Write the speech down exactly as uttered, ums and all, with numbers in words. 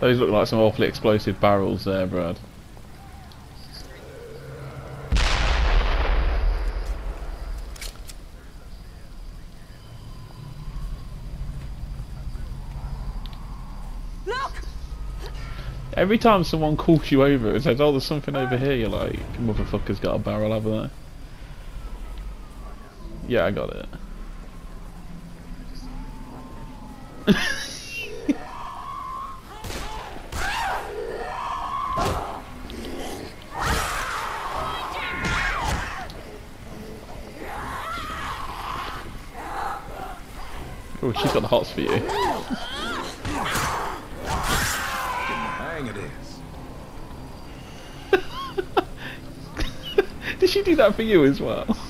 Those look like some awfully explosive barrels there, Brad. Look! Every time someone calls you over and says, oh, there's something over here, you're like, motherfucker's got a barrel, haven't they? Yeah, I got it. Oh, she's got the hots for you. Hang it is. Did she do that for you as well?